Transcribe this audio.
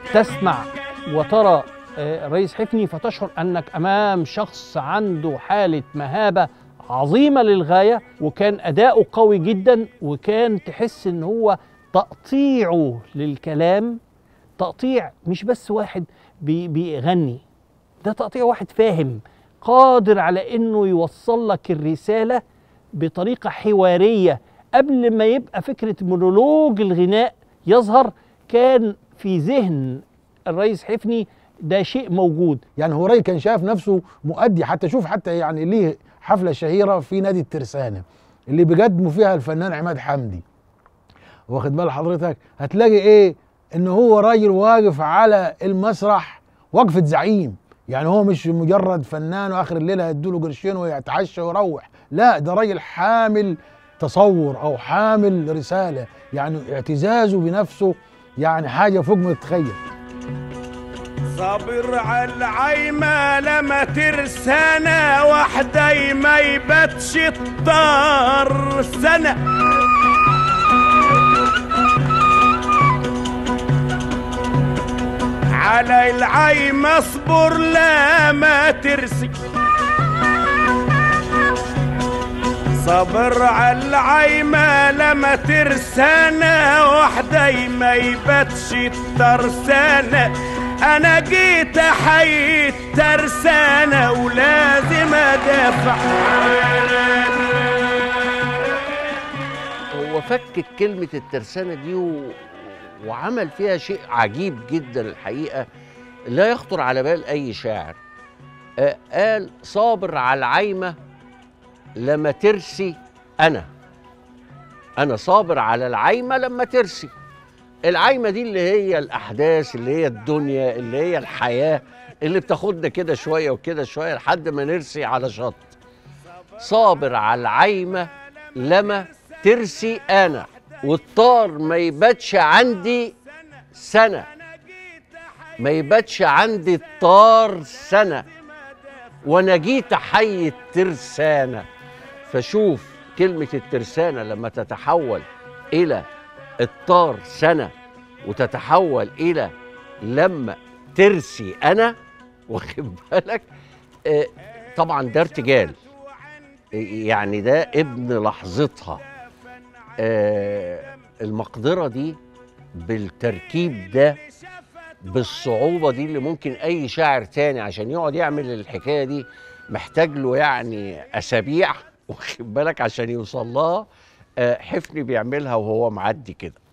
تسمع وترى الريس حفني فتشعر أنك أمام شخص عنده حالة مهابة عظيمة للغاية، وكان أداؤه قوي جدا، وكان تحس إن هو تقطيعه للكلام تقطيع مش بس واحد بيغني، ده تقطيع واحد فاهم قادر على إنه يوصل لك الرسالة بطريقة حوارية. قبل ما يبقى فكرة مونولوج الغناء يظهر كان في ذهن الريس حفني ده شيء موجود. يعني هو راجل كان شايف نفسه مؤدي، حتى شوف حتى يعني ليه حفلة شهيرة في نادي الترسانة اللي بيقدموا فيها الفنان عماد حمدي، واخد بال حضرتك، هتلاقي ايه ان هو راجل واقف على المسرح وقفة زعيم. يعني هو مش مجرد فنان واخر الليلة هيدوله قرشين ويتعشى ويروح، لا ده راجل حامل تصور او حامل رسالة، يعني اعتزازه بنفسه يعني حاجة فوق ما تتخيل. صابر على العايمة لما ترسانة وحدي ما يبتش الطار سنة، على العايمة اصبر لما ترسي، صبر على العايمة لما ترسانة وحدي ما يبتش الترسانة، أنا جيت أحيي الترسانة ولازم أدافع. هو فكك كلمة الترسانة دي وعمل فيها شيء عجيب جدا الحقيقة لا يخطر على بال أي شاعر. قال صابر على العايمة لما ترسي أنا صابر على العايمة لما ترسي. العايمة دي اللي هي الأحداث، اللي هي الدنيا، اللي هي الحياة اللي بتاخدنا كده شوية وكده شوية لحد ما نرسي على شط. صابر على العايمة لما ترسي أنا، والطار ما يباتش عندي سنة، ما يباتش عندي الطار سنة، وأنا جيت أحيي الترسانة. فشوف كلمة الترسانة لما تتحول إلى الطار سنة وتتحول إلى لما ترسي أنا، واخد بالك؟ طبعا ده ارتجال، يعني ده ابن لحظتها. المقدرة دي بالتركيب ده بالصعوبة دي اللي ممكن أي شاعر تاني عشان يقعد يعمل الحكاية دي محتاج له يعني أسابيع، واخد بالك، عشان يوصل لها. حفني بيعملها وهو معدي كده.